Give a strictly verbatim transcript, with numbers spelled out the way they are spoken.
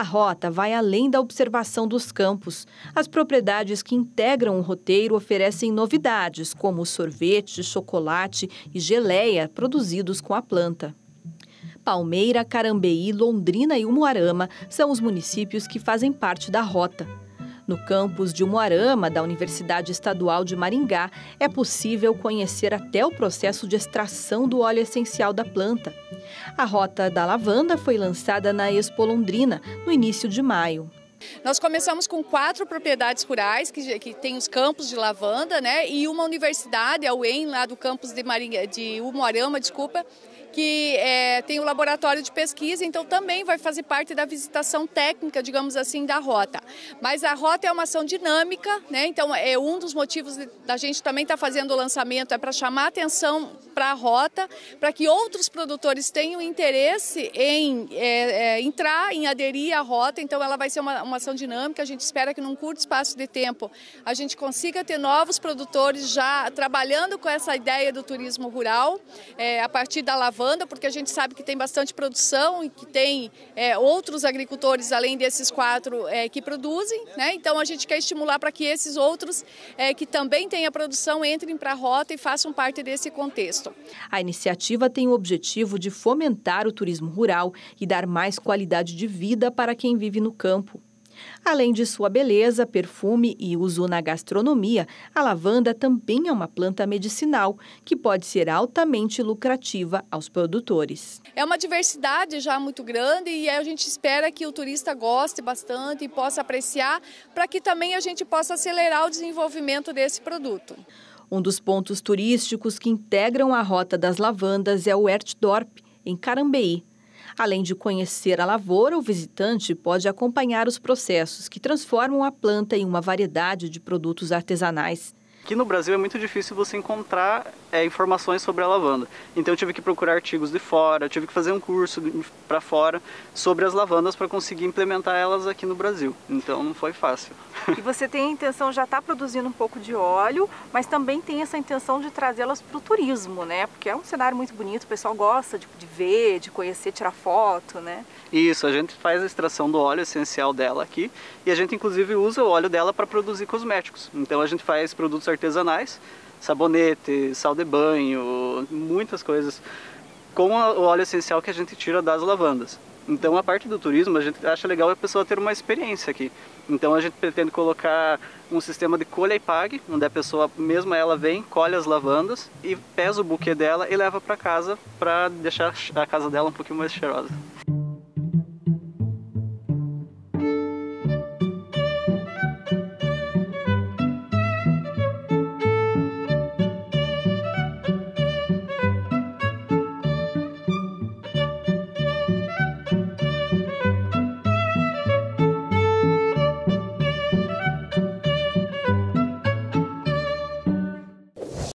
rota vai além da observação dos campos. As propriedades que integram o roteiro oferecem novidades, como sorvete, chocolate e geleia produzidos com a planta. Palmeira, Carambeí, Londrina e Umuarama são os municípios que fazem parte da rota. No campus de Umuarama, da Universidade Estadual de Maringá, é possível conhecer até o processo de extração do óleo essencial da planta. A Rota da Lavanda foi lançada na Expo Londrina, no início de maio. Nós começamos com quatro propriedades rurais que, que tem os campos de lavanda, né, e uma universidade, a U E M, lá do campus de, Maringá, de Umuarama, desculpa, que é, tem o laboratório de pesquisa, então também vai fazer parte da visitação técnica, digamos assim, da rota. Mas a rota é uma ação dinâmica, né? Então é um dos motivos da gente também estar tá fazendo o lançamento, é para chamar atenção para a rota, para que outros produtores tenham interesse em é, é, entrar, em aderir à rota. Então ela vai ser uma, uma ação dinâmica, a gente espera que num curto espaço de tempo a gente consiga ter novos produtores já trabalhando com essa ideia do turismo rural, é, a partir da lavanda, porque a gente sabe que tem bastante produção e que tem é, outros agricultores, além desses quatro, é, que produzem, né? Então a gente quer estimular para que esses outros, é, que também têm a produção, entrem para a rota e façam parte desse contexto. A iniciativa tem o objetivo de fomentar o turismo rural e dar mais qualidade de vida para quem vive no campo. Além de sua beleza, perfume e uso na gastronomia, a lavanda também é uma planta medicinal que pode ser altamente lucrativa aos produtores. É uma diversidade já muito grande e a gente espera que o turista goste bastante e possa apreciar, para que também a gente possa acelerar o desenvolvimento desse produto. Um dos pontos turísticos que integram a Rota das Lavandas é o Ertdorp, em Carambeí. Além de conhecer a lavoura, o visitante pode acompanhar os processos que transformam a planta em uma variedade de produtos artesanais. Aqui no Brasil é muito difícil você encontrar é, informações sobre a lavanda. Então eu tive que procurar artigos de fora, eu tive que fazer um curso para fora sobre as lavandas para conseguir implementar elas aqui no Brasil. Então não foi fácil. E você tem a intenção, já está produzindo um pouco de óleo, mas também tem essa intenção de trazê-las para o turismo, né? Porque é um cenário muito bonito, o pessoal gosta de, de ver, de conhecer, tirar foto, né? Isso, a gente faz a extração do óleo essencial dela aqui e a gente inclusive usa o óleo dela para produzir cosméticos. Então a gente faz produtos artesanais, sabonete, sal de banho, muitas coisas com o óleo essencial que a gente tira das lavandas. Então a parte do turismo a gente acha legal a pessoa ter uma experiência aqui. Então a gente pretende colocar um sistema de colha e pague, onde a pessoa, mesmo ela vem, colhe as lavandas e pesa o buquê dela e leva para casa para deixar a casa dela um pouquinho mais cheirosa.